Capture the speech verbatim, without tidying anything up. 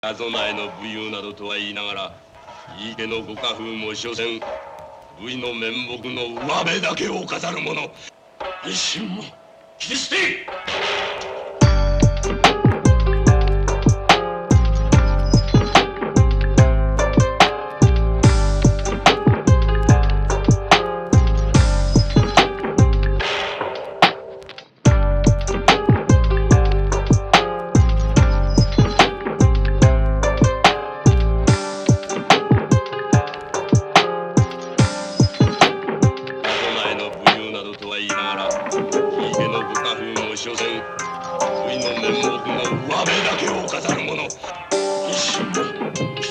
田備えの武勇などとは言いながら、井伊家のご家風も所詮武威の面目の上辺だけを飾る者。一心も切り捨てい。所詮武威の面目の上辺だけを飾る者。一心も